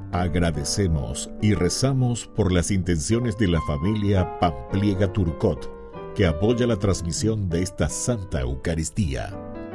Agradecemos y rezamos por las intenciones de la familia Pampliega Turcot, que apoya la transmisión de esta Santa Eucaristía.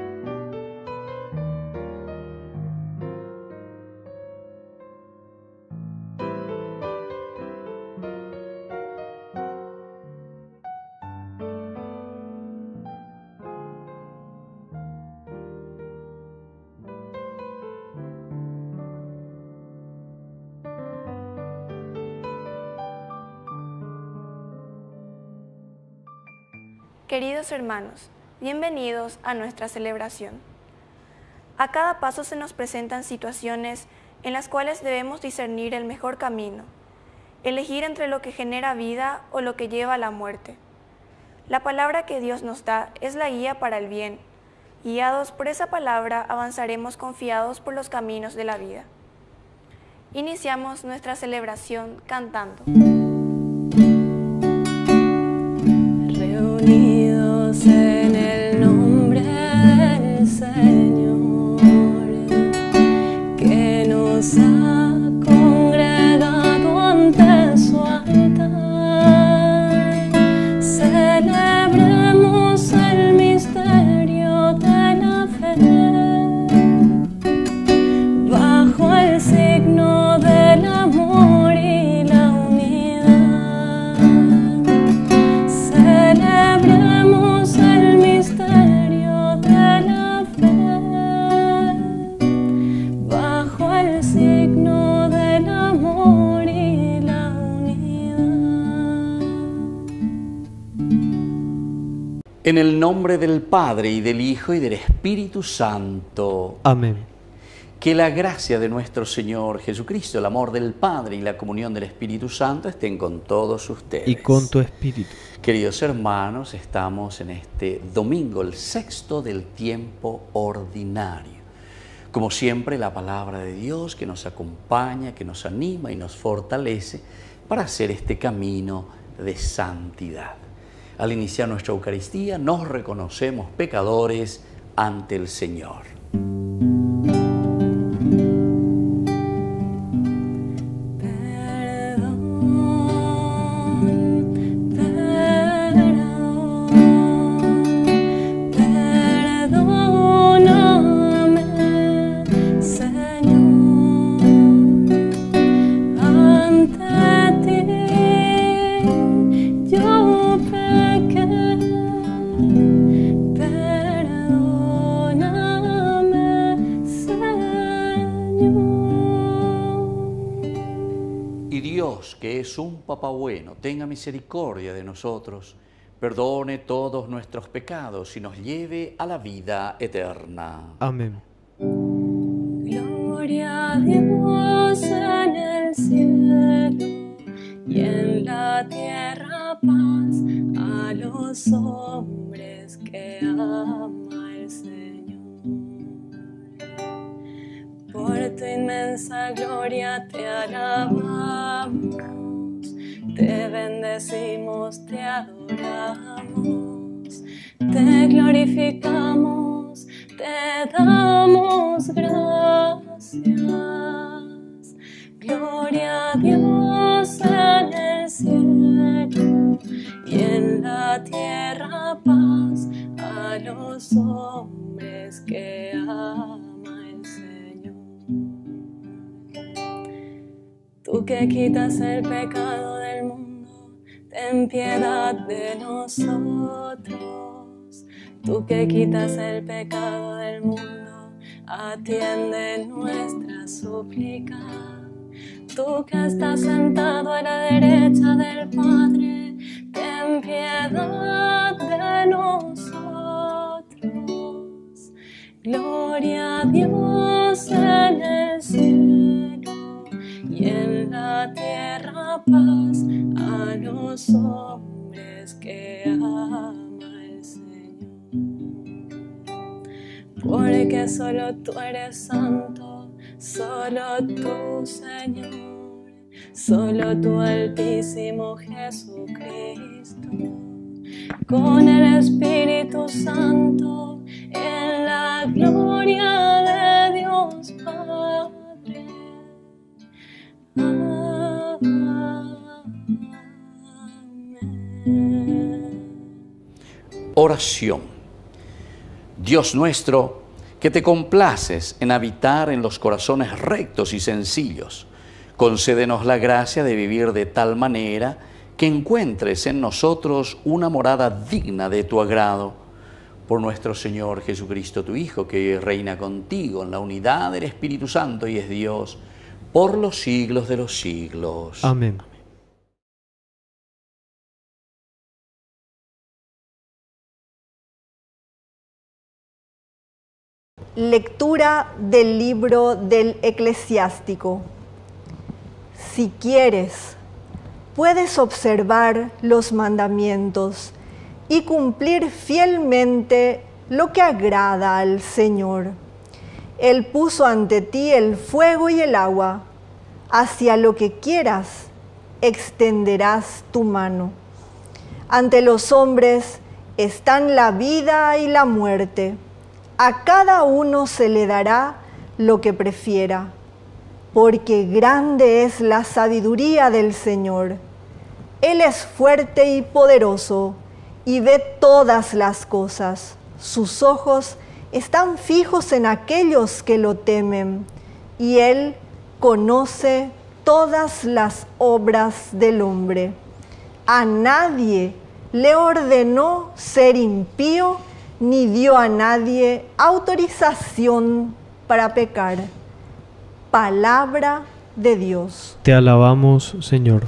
Queridos hermanos, bienvenidos a nuestra celebración. A cada paso se nos presentan situaciones en las cuales debemos discernir el mejor camino, elegir entre lo que genera vida o lo que lleva a la muerte. La palabra que Dios nos da es la guía para el bien. Guiados por esa palabra avanzaremos confiados por los caminos de la vida. Iniciamos nuestra celebración cantando. Reunidos en el nombre del Señor, que nos ha congregado ante su altar, celebremos el misterio de la fe, bajo el signo del amor y la unidad. Celebremos el misterio de la fe, bajo el signo del amor y la unidad. En el nombre del Padre, y del Hijo, y del Espíritu Santo. Amén. Que la gracia de nuestro Señor Jesucristo, el amor del Padre y la comunión del Espíritu Santo estén con todos ustedes. Y con tu espíritu. Queridos hermanos, estamos en este domingo, el sexto del tiempo ordinario. Como siempre, la palabra de Dios que nos acompaña, que nos anima y nos fortalece para hacer este camino de santidad. Al iniciar nuestra Eucaristía, nos reconocemos pecadores ante el Señor. Que es un Papá bueno, tenga misericordia de nosotros, perdone todos nuestros pecados y nos lleve a la vida eterna. Amén. Gloria a Dios en el cielo y en la tierra paz a los hombres que ama el Señor. Por tu inmensa gloria te alabamos, te bendecimos, te adoramos, te glorificamos, te damos gracias. Gloria a Dios en el cielo y en la tierra paz a los hombres que ama el Señor. Tú que quitas el pecado del mundo, ten piedad de nosotros. Tú que quitas el pecado del mundo, atiende nuestra súplica. Tú que estás sentado a la derecha del Padre, ten piedad de nosotros. Gloria a Dios en el cielo y en la tierra paz a los hombres que ama el Señor. Porque solo tú eres santo, solo tú, Señor, solo tú, Altísimo Jesucristo, con el Espíritu Santo, en la gloria de Dios Padre. Oración. Dios nuestro, que te complaces en habitar en los corazones rectos y sencillos, concédenos la gracia de vivir de tal manera que encuentres en nosotros una morada digna de tu agrado. Por nuestro Señor Jesucristo, tu Hijo, que reina contigo en la unidad del Espíritu Santo y es Dios por los siglos de los siglos. Amén. Lectura del libro del Eclesiástico. Si quieres, puedes observar los mandamientos y cumplir fielmente lo que agrada al Señor. Él puso ante ti el fuego y el agua. Hacia lo que quieras, extenderás tu mano. Ante los hombres están la vida y la muerte. A cada uno se le dará lo que prefiera, porque grande es la sabiduría del Señor. Él es fuerte y poderoso, y ve todas las cosas. Sus ojos están fijos en aquellos que lo temen, y Él conoce todas las obras del hombre. A nadie le ordenó ser impío, ni dio a nadie autorización para pecar. Palabra de Dios. Te alabamos, Señor.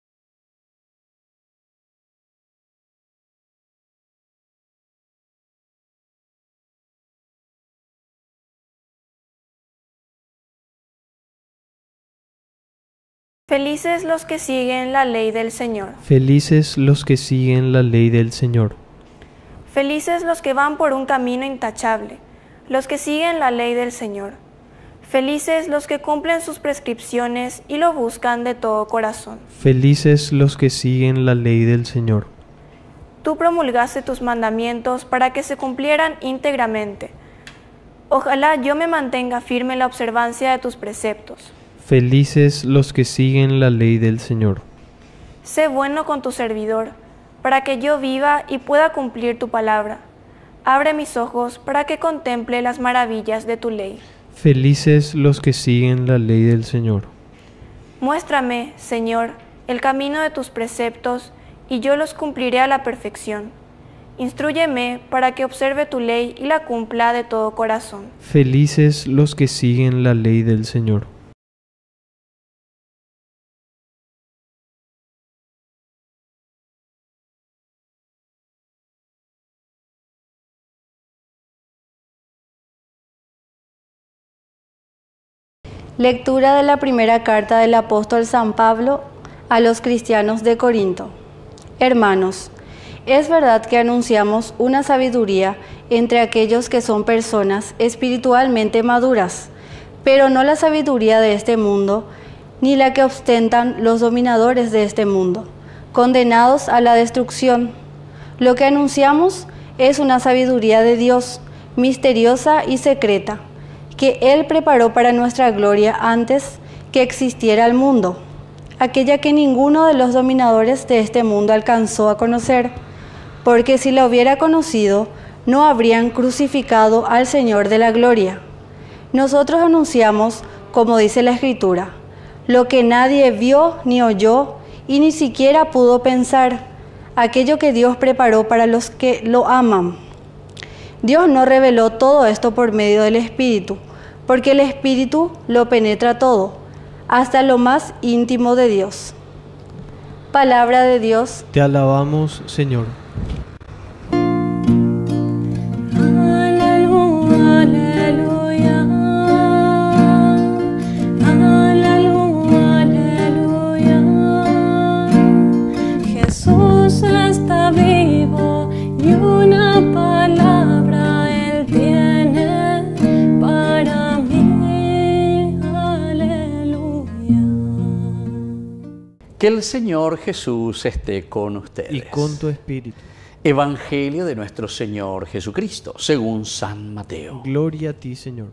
Felices los que siguen la ley del Señor. Felices los que siguen la ley del Señor. Felices los que van por un camino intachable, los que siguen la ley del Señor. Felices los que cumplen sus prescripciones y lo buscan de todo corazón. Felices los que siguen la ley del Señor. Tú promulgaste tus mandamientos para que se cumplieran íntegramente. Ojalá yo me mantenga firme en la observancia de tus preceptos. Felices los que siguen la ley del Señor. Sé bueno con tu servidor, para que yo viva y pueda cumplir tu palabra. Abre mis ojos para que contemple las maravillas de tu ley. Felices los que siguen la ley del Señor. Muéstrame, Señor, el camino de tus preceptos, y yo los cumpliré a la perfección. Instrúyeme para que observe tu ley y la cumpla de todo corazón. Felices los que siguen la ley del Señor. Lectura de la primera carta del apóstol San Pablo a los cristianos de Corinto. Hermanos, es verdad que anunciamos una sabiduría entre aquellos que son personas espiritualmente maduras, pero no la sabiduría de este mundo, ni la que ostentan los dominadores de este mundo, condenados a la destrucción. Lo que anunciamos es una sabiduría de Dios, misteriosa y secreta, que Él preparó para nuestra gloria antes que existiera el mundo, aquella que ninguno de los dominadores de este mundo alcanzó a conocer, porque si la hubiera conocido, no habrían crucificado al Señor de la gloria. Nosotros anunciamos, como dice la Escritura, lo que nadie vio ni oyó y ni siquiera pudo pensar, aquello que Dios preparó para los que lo aman. Dios no reveló todo esto por medio del Espíritu, porque el Espíritu lo penetra todo, hasta lo más íntimo de Dios. Palabra de Dios. Te alabamos, Señor. Aleluya, aleluya. Aleluya, aleluya. Jesús está vivo y una palabra Él tiene para mí. Aleluya. Que el Señor Jesús esté con ustedes. Y con tu espíritu. Evangelio de nuestro Señor Jesucristo, según San Mateo. Gloria a ti, Señor.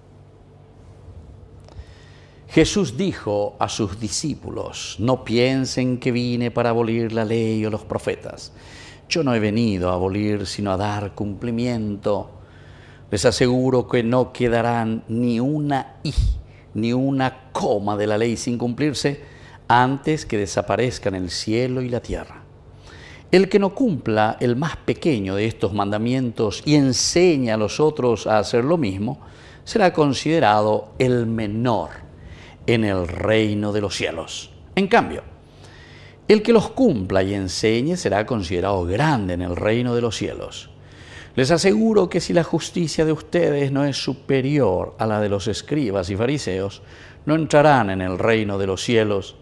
Jesús dijo a sus discípulos: no piensen que vine para abolir la ley o los profetas. yo no he venido a abolir, sino a dar cumplimiento. Les aseguro que no quedarán ni una i, ni una coma de la ley sin cumplirse antes que desaparezcan el cielo y la tierra. El que no cumpla el más pequeño de estos mandamientos y enseña a los otros a hacer lo mismo, será considerado el menor en el reino de los cielos. En cambio, el que los cumpla y enseñe será considerado grande en el reino de los cielos. Les aseguro que si la justicia de ustedes no es superior a la de los escribas y fariseos, no entrarán en el reino de los cielos.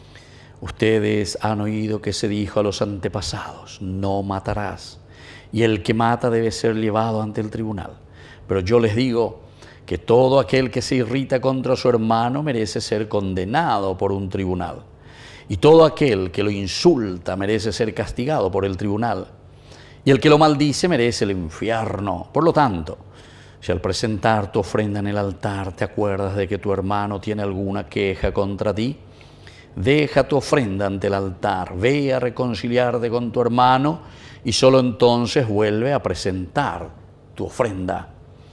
Ustedes han oído que se dijo a los antepasados: no matarás, y el que mata debe ser llevado ante el tribunal. Pero yo les digo que todo aquel que se irrita contra su hermano merece ser condenado por un tribunal, y todo aquel que lo insulta merece ser castigado por el tribunal, y el que lo maldice merece el infierno. Por lo tanto, si al presentar tu ofrenda en el altar te acuerdas de que tu hermano tiene alguna queja contra ti, deja tu ofrenda ante el altar, ve a reconciliarte con tu hermano y solo entonces vuelve a presentar tu ofrenda.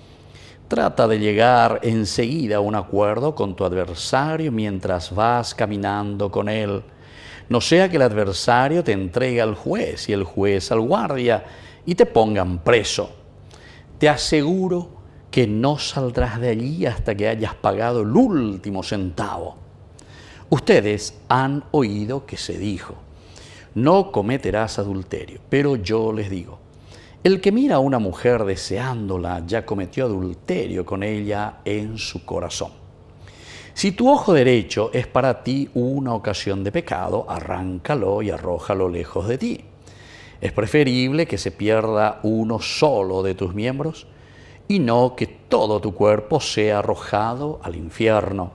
Trata de llegar enseguida a un acuerdo con tu adversario mientras vas caminando con él. No sea que el adversario te entregue al juez y el juez al guardia y te pongan preso. Te aseguro que no saldrás de allí hasta que hayas pagado el último centavo. Ustedes han oído que se dijo: no cometerás adulterio, pero yo les digo, el que mira a una mujer deseándola ya cometió adulterio con ella en su corazón. Si tu ojo derecho es para ti una ocasión de pecado, arráncalo y arrójalo lejos de ti. Es preferible que se pierda uno solo de tus miembros y no que todo tu cuerpo sea arrojado al infierno.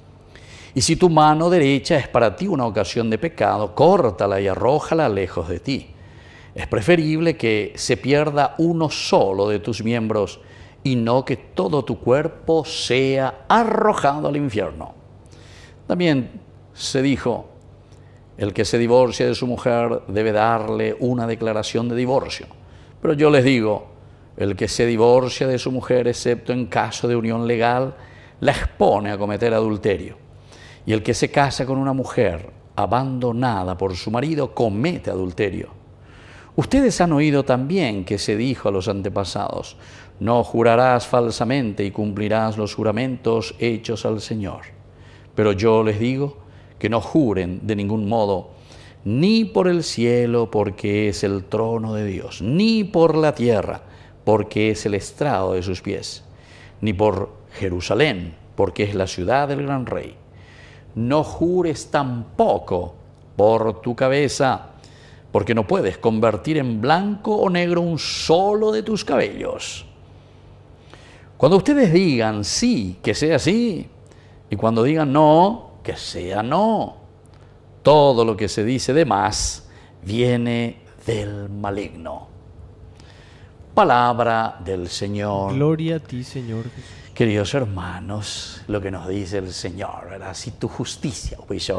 Y si tu mano derecha es para ti una ocasión de pecado, córtala y arrójala lejos de ti. Es preferible que se pierda uno solo de tus miembros y no que todo tu cuerpo sea arrojado al infierno. También se dijo: el que se divorcia de su mujer debe darle una declaración de divorcio. Pero yo les digo, el que se divorcia de su mujer, excepto en caso de unión legal, la expone a cometer adulterio. Y el que se casa con una mujer abandonada por su marido comete adulterio. Ustedes han oído también que se dijo a los antepasados: no jurarás falsamente y cumplirás los juramentos hechos al Señor. Pero yo les digo que no juren de ningún modo, ni por el cielo, porque es el trono de Dios, ni por la tierra, porque es el estrado de sus pies, ni por Jerusalén, porque es la ciudad del gran rey. No jures tampoco por tu cabeza, porque no puedes convertir en blanco o negro un solo de tus cabellos. Cuando ustedes digan sí, que sea sí, y cuando digan no, que sea no. Todo lo que se dice de más viene del maligno. Palabra del Señor. Gloria a ti, Señor Jesús. Queridos hermanos, lo que nos dice el Señor, ¿verdad? Si tu justicia,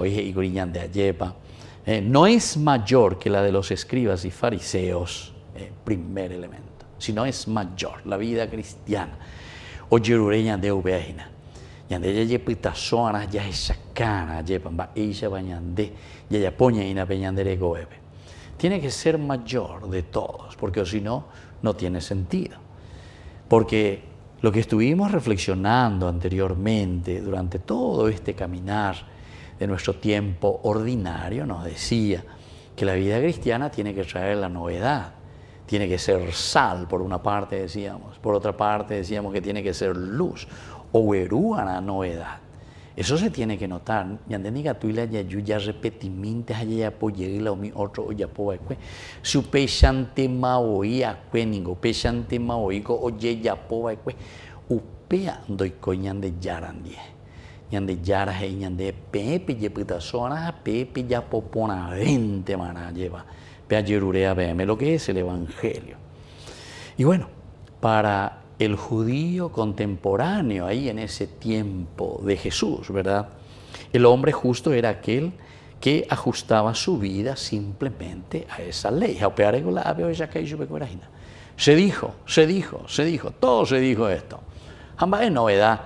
no es mayor que la de los escribas y fariseos, primer elemento, sino es mayor la vida cristiana. Oye, ureña de ubeajina. Yande ya yepita soanas ya esacana yepan ba ella bañande ya ya poña ina peñandere goebe. Tiene que ser mayor de todos, porque si no, no tiene sentido. Porque lo que estuvimos reflexionando anteriormente durante todo este caminar de nuestro tiempo ordinario nos decía que la vida cristiana tiene que traer la novedad, tiene que ser sal, por una parte decíamos, por otra parte decíamos que tiene que ser luz o la novedad. Eso se tiene que notar. Yandeniga tuila ya yuya repetimintes allá apoyé la mi otro ya poe su pechante maoi acque ningo pechante maoico oye ya poe upea doy coñande yarandie ñande yara he ñande pepe yeputa zona pepe ya popona 20 mana lleva pe ayerurea veme lo que es el evangelio. Y bueno, para el judío contemporáneo ahí en ese tiempo de Jesús, ¿verdad? El hombre justo era aquel que ajustaba su vida simplemente a esa ley. Se dijo, todo se dijo esto. Jamás es novedad,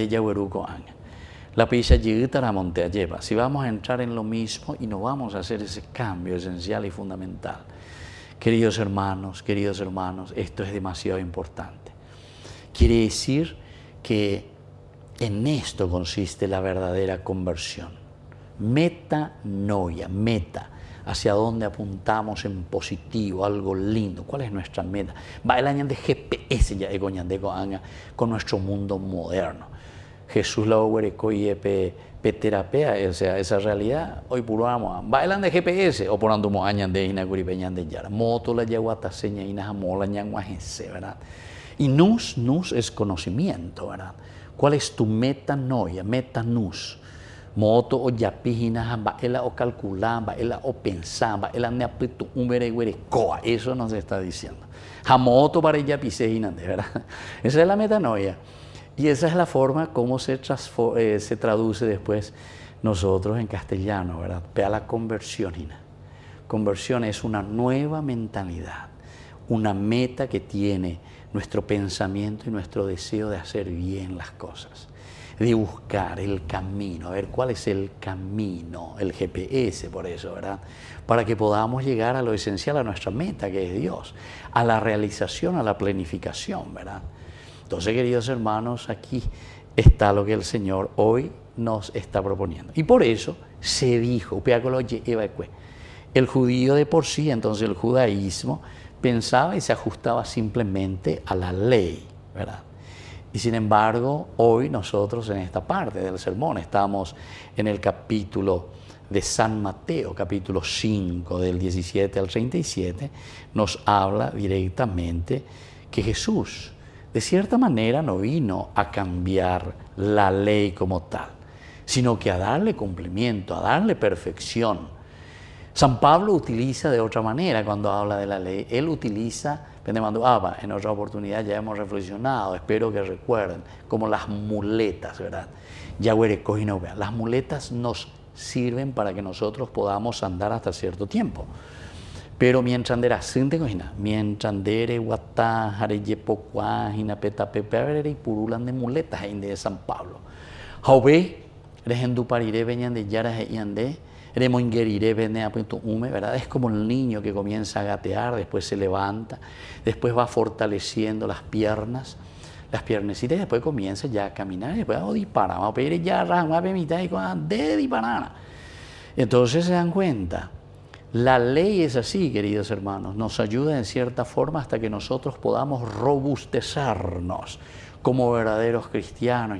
la pisa la montea lleva. Si vamos a entrar en lo mismo y no vamos a hacer ese cambio esencial y fundamental. Queridos hermanos, esto es demasiado importante. Quiere decir que en esto consiste la verdadera conversión. Metanoia, meta, hacia dónde apuntamos en positivo, algo lindo. ¿Cuál es nuestra meta? Va el año de GPS ya con nuestro mundo moderno. Jesús la oberecó y terapia, o sea, esa realidad, hoy puramos, va el año de GPS, o por andumo añan de inaguri peñan de yara, moto la yaguata seña inajamola ñanguajense, ¿verdad? Y nus es conocimiento, ¿verdad? ¿Cuál es tu metanoia, metanus? Moto o yapijina, va ela o calcular, va ela o pensar, va ela neapitu coa, eso nos está diciendo. Jamoto para yapijina, ¿verdad? Esa es la metanoia. Y esa es la forma como se traduce después nosotros en castellano, ¿verdad? Vea la conversión. Conversión es una nueva mentalidad, una meta que tiene nuestro pensamiento y nuestro deseo de hacer bien las cosas, de buscar el camino, a ver cuál es el camino, el GPS por eso, ¿verdad? Para que podamos llegar a lo esencial, a nuestra meta que es Dios, a la realización, a la planificación, ¿verdad? Entonces, queridos hermanos, aquí está lo que el Señor hoy nos está proponiendo. Y por eso se dijo, el judío de por sí, entonces el judaísmo, pensaba y se ajustaba simplemente a la ley, ¿verdad? Y sin embargo, hoy nosotros en esta parte del sermón estamos en el capítulo de San Mateo, capítulo 5, del 17 al 37, nos habla directamente que Jesús, de cierta manera, no vino a cambiar la ley como tal, sino que a darle cumplimiento, a darle perfección. San Pablo utiliza de otra manera cuando habla de la ley. Él utiliza, en otra oportunidad ya hemos reflexionado, espero que recuerden, como las muletas, ¿verdad? Las muletas nos sirven para que nosotros podamos andar hasta cierto tiempo. Pero mientras guatá, jareyepocuá, jinapepe, y purulan de muletas de San Pablo. Jaube, regenduparire veñan de yaras e yandé, remoinguerire vene apunto hume, ¿verdad? Es como el niño que comienza a gatear, después se levanta, después va fortaleciendo las piernecitas, y después comienza ya a caminar, y después disparar, vamos a pedir ya rama, mitad y de disparar. Entonces se dan cuenta. La ley es así, queridos hermanos, nos ayuda en cierta forma hasta que nosotros podamos robustecernos como verdaderos cristianos.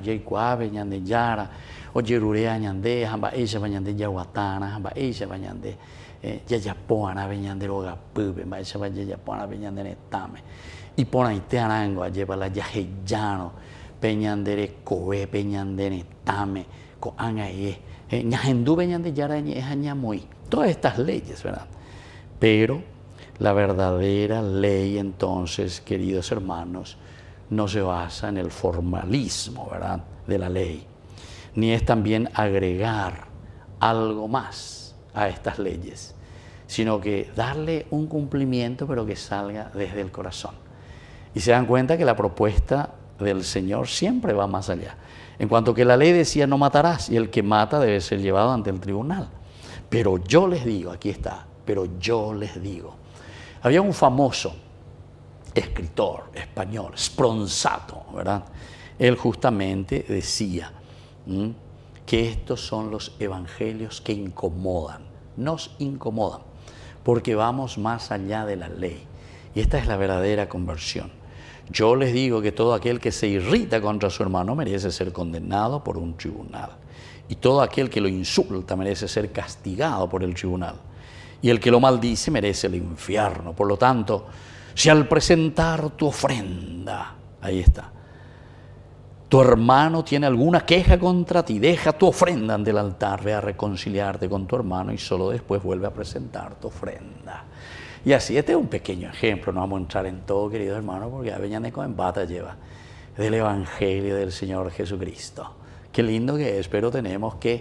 Y por ahí te arango, lleva la yajellano, peñandere coe, peñandere tame, coangaye, ñajendú peñande yara ñejañamoy. Todas estas leyes, ¿verdad? Pero la verdadera ley, entonces, queridos hermanos, no se basa en el formalismo, ¿verdad?, de la ley, ni es también agregar algo más a estas leyes, sino que darle un cumplimiento, pero que salga desde el corazón. Y se dan cuenta que la propuesta del Señor siempre va más allá. En cuanto que la ley decía no matarás, y el que mata debe ser llevado ante el tribunal. Pero yo les digo, aquí está, pero yo les digo. Había un famoso escritor español, Spronsato, ¿verdad? Él justamente decía que estos son los evangelios que incomodan, nos incomodan, porque vamos más allá de la ley. Y esta es la verdadera conversión. Yo les digo que todo aquel que se irrita contra su hermano merece ser condenado por un tribunal. Y todo aquel que lo insulta merece ser castigado por el tribunal. Y el que lo maldice merece el infierno. Por lo tanto, si al presentar tu ofrenda, ahí está, tu hermano tiene alguna queja contra ti, deja tu ofrenda ante el altar, ve a reconciliarte con tu hermano y solo después vuelve a presentar tu ofrenda. Y así, este es un pequeño ejemplo, no vamos a entrar en todo, queridos hermanos, porque a Beñaneco en bata lleva del Evangelio del Señor Jesucristo. Qué lindo que es, pero tenemos que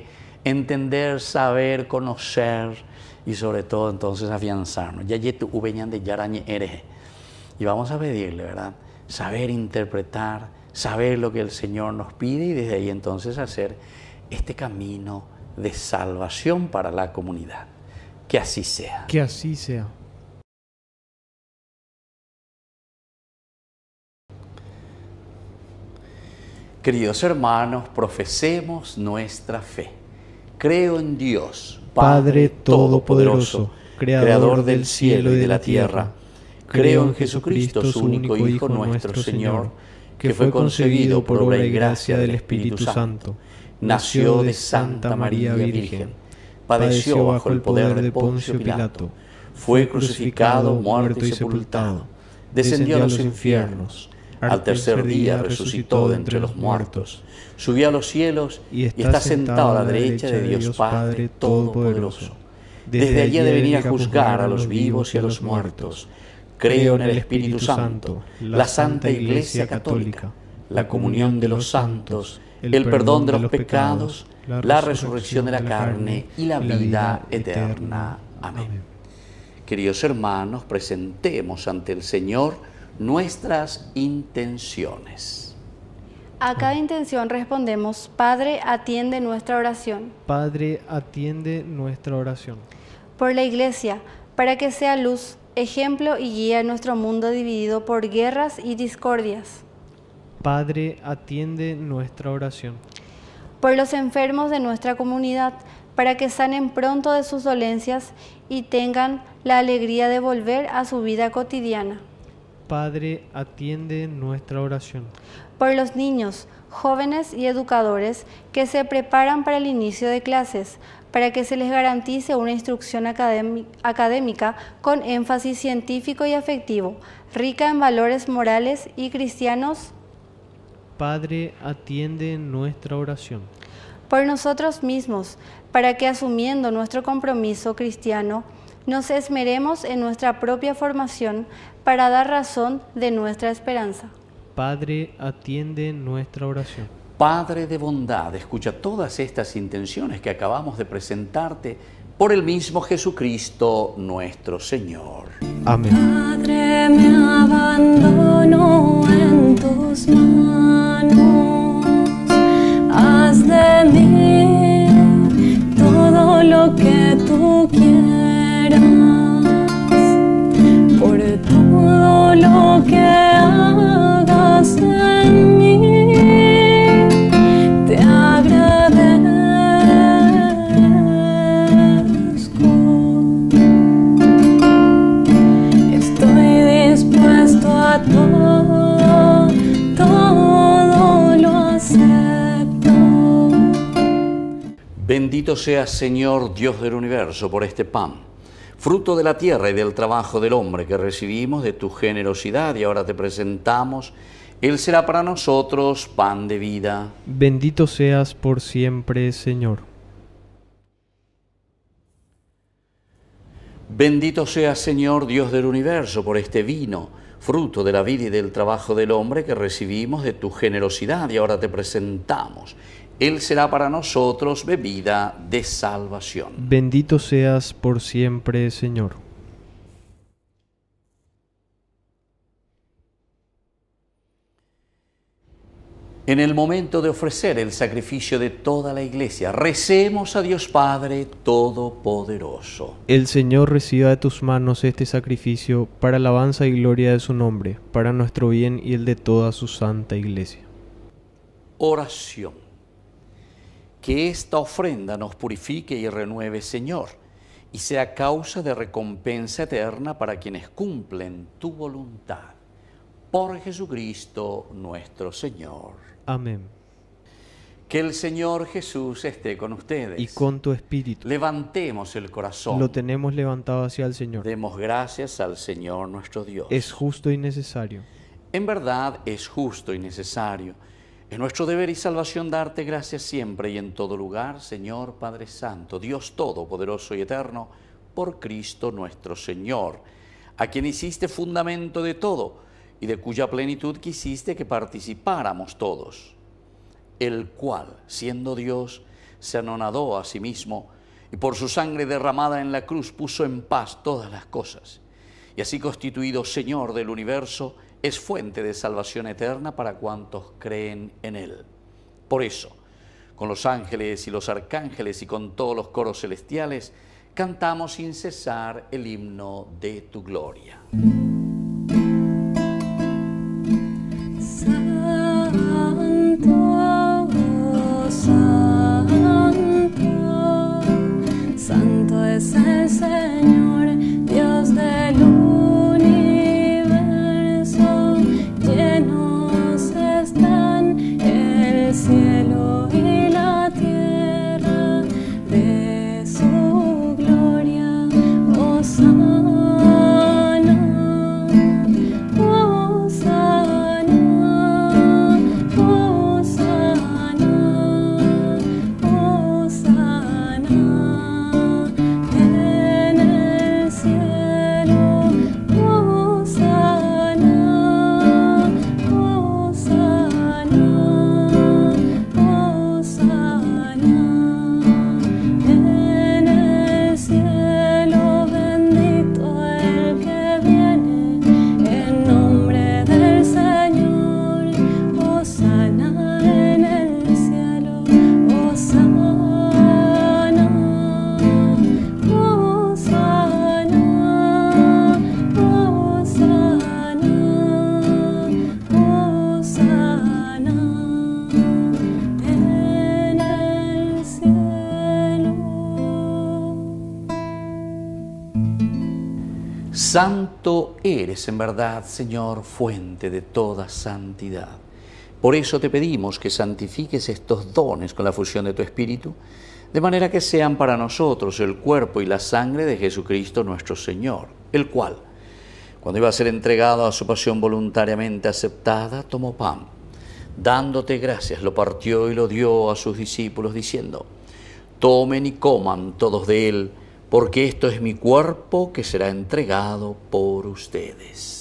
entender, saber, conocer y sobre todo entonces afianzarnos. Ya yetu ubeñan de yarañe ereje. Y vamos a pedirle, ¿verdad? Saber interpretar, saber lo que el Señor nos pide y desde ahí entonces hacer este camino de salvación para la comunidad. Que así sea. Que así sea. Queridos hermanos, profesemos nuestra fe. Creo en Dios, Padre Todopoderoso, Creador del cielo y de la tierra. Creo en Jesucristo, su único Hijo, nuestro Señor, que fue concebido por obra y gracia del Espíritu Santo. Nació de Santa María Virgen. Padeció bajo el poder de Poncio Pilato. Fue crucificado, muerto y sepultado. Descendió a los infiernos. Al tercer día resucitó de entre los muertos. Subió a los cielos y está sentado a la derecha de Dios Padre Todopoderoso. Desde allí ha de venir a juzgar a los vivos y a los muertos. Creo en el Espíritu Santo, la Santa Iglesia Católica, la comunión de los santos, el perdón de los pecados, la resurrección de la carne y la vida eterna. Amén. Queridos hermanos, presentemos ante el Señor nuestras intenciones. A cada intención respondemos: Padre, atiende nuestra oración. Padre, atiende nuestra oración. Por la Iglesia, para que sea luz, ejemplo y guía en nuestro mundo dividido por guerras y discordias. Padre, atiende nuestra oración. Por los enfermos de nuestra comunidad, para que sanen pronto de sus dolencias y tengan la alegría de volver a su vida cotidiana. Padre, atiende nuestra oración. Por los niños, jóvenes y educadores que se preparan para el inicio de clases, para que se les garantice una instrucción académica con énfasis científico y afectivo, rica en valores morales y cristianos. Padre, atiende nuestra oración. Por nosotros mismos, para que asumiendo nuestro compromiso cristiano, nos esmeremos en nuestra propia formación para dar razón de nuestra esperanza. Padre, atiende nuestra oración. Padre de bondad, escucha todas estas intenciones que acabamos de presentarte por el mismo Jesucristo nuestro Señor. Amén. Padre, me abandono en tus manos. Haz de mí todo lo que tú quieras. Por todo lo que hagas en mí, te agradezco. Estoy dispuesto a todo, todo lo acepto. Bendito seas, Señor, Dios del universo, por este pan, fruto de la tierra y del trabajo del hombre que recibimos de tu generosidad y ahora te presentamos. Él será para nosotros pan de vida. Bendito seas por siempre, Señor. Bendito seas, Señor, Dios del universo, por este vino, fruto de la vida y del trabajo del hombre que recibimos de tu generosidad y ahora te presentamos. Él será para nosotros bebida de salvación. Bendito seas por siempre, Señor. En el momento de ofrecer el sacrificio de toda la Iglesia, recemos a Dios Padre Todopoderoso. El Señor reciba de tus manos este sacrificio para alabanza y gloria de su nombre, para nuestro bien y el de toda su santa Iglesia. Oración. Que esta ofrenda nos purifique y renueve, Señor, y sea causa de recompensa eterna para quienes cumplen tu voluntad. Por Jesucristo nuestro Señor. Amén. Que el Señor Jesús esté con ustedes. Y con tu espíritu. Levantemos el corazón. Lo tenemos levantado hacia el Señor. Demos gracias al Señor nuestro Dios. Es justo y necesario. En verdad es justo y necesario. Es nuestro deber y salvación darte gracias siempre y en todo lugar, Señor Padre Santo, Dios Todopoderoso y Eterno, por Cristo nuestro Señor, a quien hiciste fundamento de todo y de cuya plenitud quisiste que participáramos todos, el cual, siendo Dios, se anonadó a sí mismo y por su sangre derramada en la cruz puso en paz todas las cosas. Y así constituido Señor del universo, es fuente de salvación eterna para cuantos creen en Él. Por eso, con los ángeles y los arcángeles y con todos los coros celestiales, cantamos sin cesar el himno de tu gloria. Santo es el Señor, Dios del universo, llenos están el cielo y la tierra de su gloria. Hosana, Hosana, Hosana, Hosana. En el cielo, Hosana, Hosana, Hosana. En el cielo, bendito el que viene en nombre del Señor. Hosana en el cielo, Hosana. Hosana, Hosana, Hosana en el cielo. Santo eres en verdad, Señor, fuente de toda santidad. Por eso te pedimos que santifiques estos dones con la fusión de tu Espíritu, de manera que sean para nosotros el cuerpo y la sangre de Jesucristo nuestro Señor, el cual, cuando iba a ser entregado a su pasión voluntariamente aceptada, tomó pan. Dándote gracias, lo partió y lo dio a sus discípulos, diciendo: tomen y coman todos de él, porque esto es mi cuerpo que será entregado por ustedes.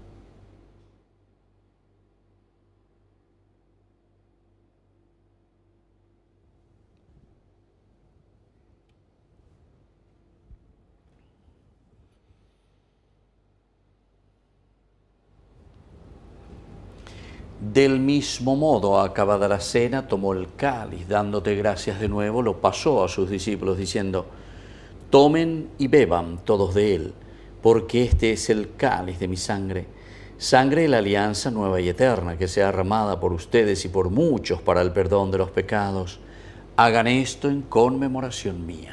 Del mismo modo, acabada la cena, tomó el cáliz, dándote gracias de nuevo, lo pasó a sus discípulos, diciendo: tomen y beban todos de él, porque este es el cáliz de mi sangre, sangre de la alianza nueva y eterna, que sea derramada por ustedes y por muchos para el perdón de los pecados. Hagan esto en conmemoración mía.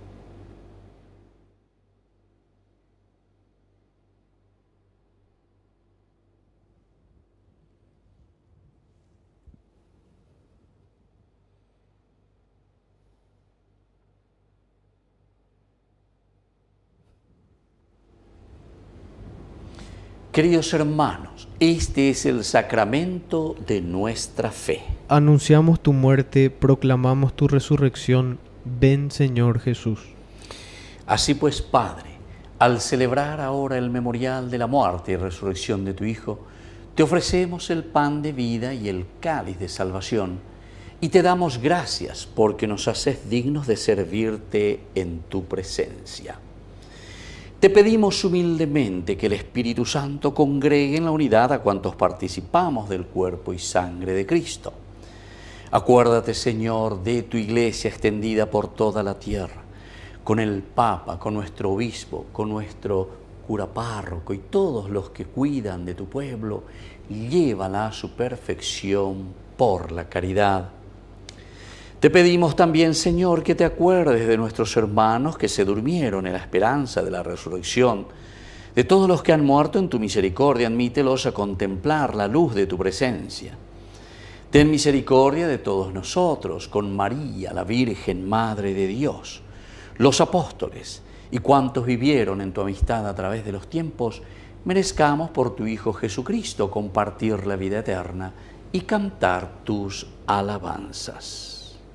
Queridos hermanos, este es el sacramento de nuestra fe. Anunciamos tu muerte, proclamamos tu resurrección. Ven, Señor Jesús. Así pues, Padre, al celebrar ahora el memorial de la muerte y resurrección de tu Hijo, te ofrecemos el pan de vida y el cáliz de salvación, y te damos gracias porque nos haces dignos de servirte en tu presencia. Te pedimos humildemente que el Espíritu Santo congregue en la unidad a cuantos participamos del cuerpo y sangre de Cristo. Acuérdate, Señor, de tu Iglesia extendida por toda la tierra, con el Papa, con nuestro obispo, con nuestro cura párroco y todos los que cuidan de tu pueblo. Llévala a su perfección por la caridad. Te pedimos también, Señor, que te acuerdes de nuestros hermanos que se durmieron en la esperanza de la resurrección, de todos los que han muerto en tu misericordia. Admítelos a contemplar la luz de tu presencia. Ten misericordia de todos nosotros, con María, la Virgen Madre de Dios, los apóstoles y cuantos vivieron en tu amistad a través de los tiempos, merezcamos por tu Hijo Jesucristo compartir la vida eterna y cantar tus alabanzas.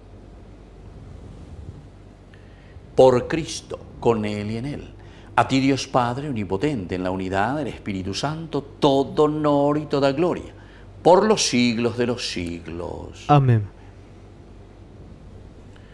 Por Cristo, con Él y en Él. A ti, Dios Padre omnipotente, en la unidad del Espíritu Santo, todo honor y toda gloria, por los siglos de los siglos. Amén.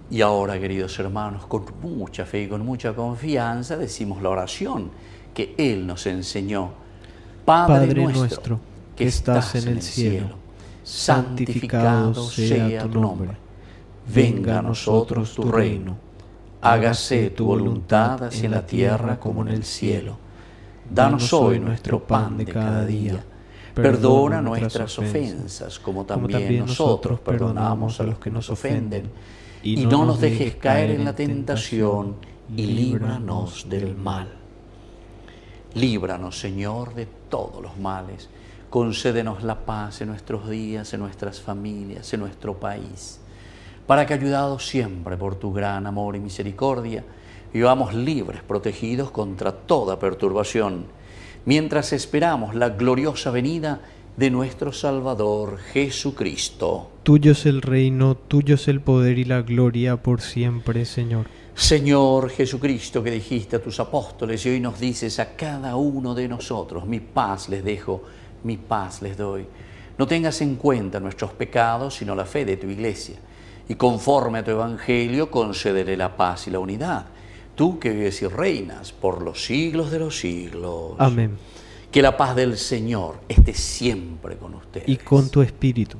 Y ahora, queridos hermanos, con mucha fe y con mucha confianza decimos la oración que Él nos enseñó. Padre nuestro, que estás en el cielo, santificado sea tu nombre. Venga a nosotros tu reino. Hágase tu voluntad así en la tierra como en el cielo. Danos hoy nuestro pan de cada día. Perdona nuestras ofensas, como también nosotros perdonamos a los que nos ofenden. Y no nos dejes caer en la tentación, y líbranos del mal. Líbranos, Señor, de todos los males. Concédenos la paz en nuestros días, en nuestras familias, en nuestro país, para que, ayudados siempre por tu gran amor y misericordia, vivamos libres, protegidos contra toda perturbación, mientras esperamos la gloriosa venida de nuestro Salvador Jesucristo. Tuyo es el reino, tuyo es el poder y la gloria por siempre, Señor. Señor Jesucristo, que dijiste a tus apóstoles y hoy nos dices a cada uno de nosotros: mi paz les dejo, mi paz les doy. No tengas en cuenta nuestros pecados, sino la fe de tu Iglesia. Y conforme a tu Evangelio, concédele la paz y la unidad. Tú que vives y reinas por los siglos de los siglos. Amén. Que la paz del Señor esté siempre con ustedes. Y con tu espíritu.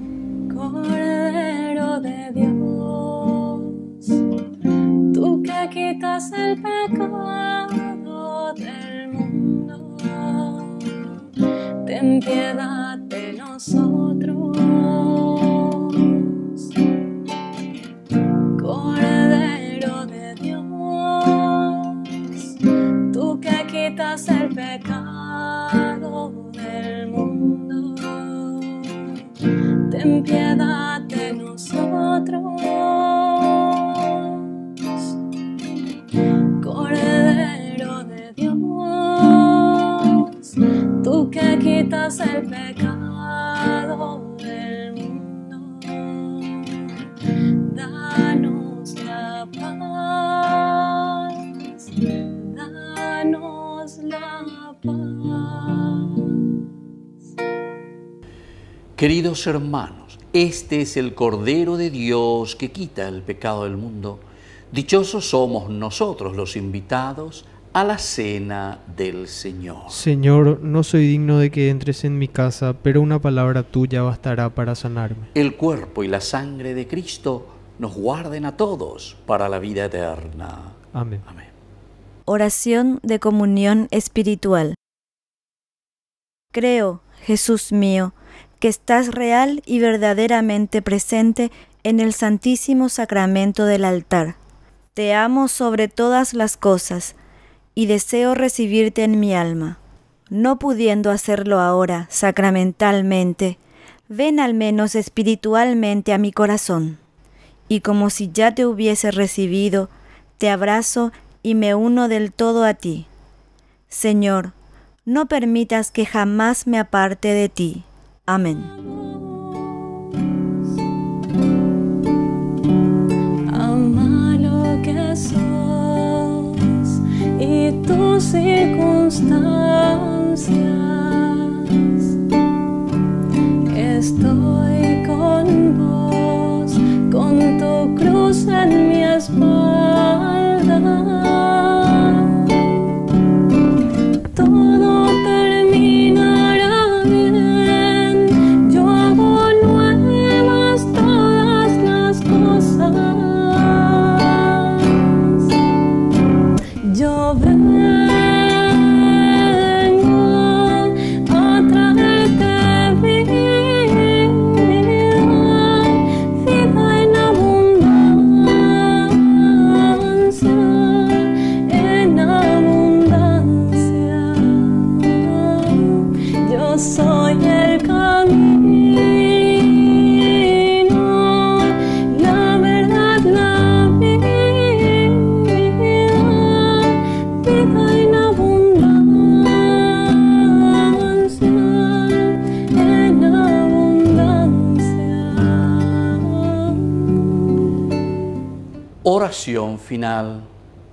Cordero de Dios, tú que quitas el pecado del mundo, ten piedad de nosotros. Cordero de Dios, tú que quitas el pecado del mundo, ten piedad de nosotros. Cordero de Dios, tú que quitas el pecado del mundo, danos la paz, danos la paz. Queridos hermanos, este es el Cordero de Dios que quita el pecado del mundo. Dichosos somos nosotros los invitados a la cena del Señor. Señor, no soy digno de que entres en mi casa, pero una palabra tuya bastará para sanarme. El cuerpo y la sangre de Cristo nos guarden a todos para la vida eterna. Amén. Amén. Oración de comunión espiritual. Creo, Jesús mío, que estás real y verdaderamente presente en el Santísimo Sacramento del altar. Te amo sobre todas las cosas y deseo recibirte en mi alma. No pudiendo hacerlo ahora sacramentalmente, ven al menos espiritualmente a mi corazón. Y como si ya te hubiese recibido, te abrazo y me uno del todo a ti. Señor, no permitas que jamás me aparte de ti. Amén. Ama lo que sos y tus circunstancias. Estoy con vos, con tu cruz en mi espalda. Todo terminará bien. Yo hago nuevas todas las cosas. Yo vengo a traerte vida en abundancia, en abundancia. Yo soy el camino, la verdad, la vida en abundancia, en abundancia. Oración final.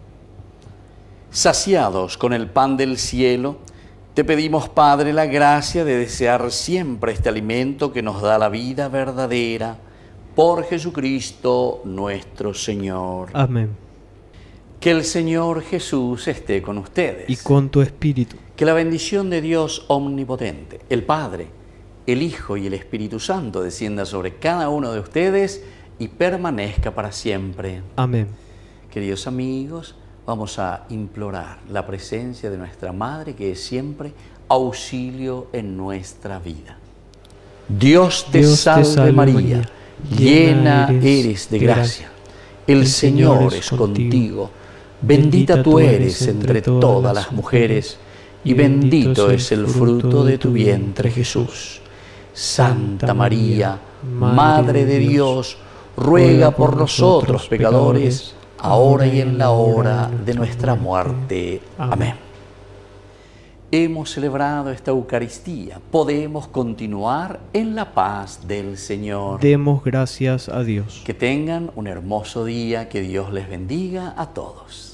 Saciados con el pan del cielo, te pedimos, Padre, la gracia de desear siempre este alimento que nos da la vida verdadera. por Jesucristo nuestro Señor. Amén. Que el Señor Jesús esté con ustedes. Y con tu espíritu. Que la bendición de Dios omnipotente, el Padre, el Hijo y el Espíritu Santo descienda sobre cada uno de ustedes y permanezca para siempre. Amén. Queridos amigos, vamos a implorar la presencia de nuestra Madre, que es siempre auxilio en nuestra vida. Dios te salve María, llena eres de gracia. El Señor es contigo. Bendita tú eres entre todas las mujeres, y bendito es el fruto de tu vientre, Jesús. Santa María, Madre de Dios, ruega por nosotros pecadores, ahora y en la hora de nuestra muerte. Amén. Hemos celebrado esta Eucaristía. Podemos continuar en la paz del Señor. Demos gracias a Dios. Que tengan un hermoso día. Que Dios les bendiga a todos.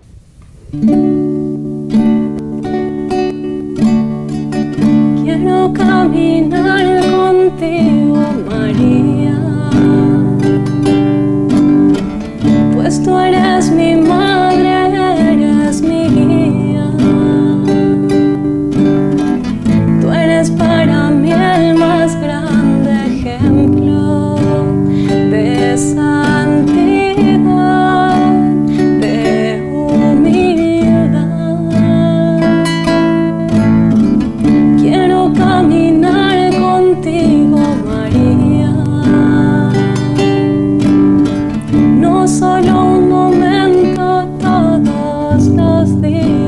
Quiero caminar contigo, María, pues tú eres mi madre, eres mi guía. Tú eres para mí el más grande ejemplo de santidad, de humildad. Quiero caminar contigo, María, no solo un momento, todos los días.